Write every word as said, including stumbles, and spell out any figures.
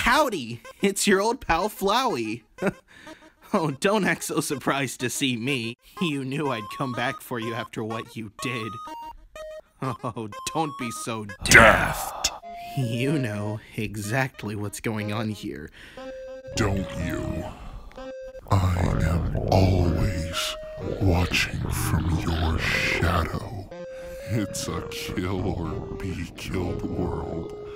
Howdy! It's your old pal Flowey. Oh, don't act so surprised to see me. You knew I'd come back for you after what you did. Oh, don't be so daft. You know exactly what's going on here. Don't you? I am always watching from your shadow. It's a kill or be killed world.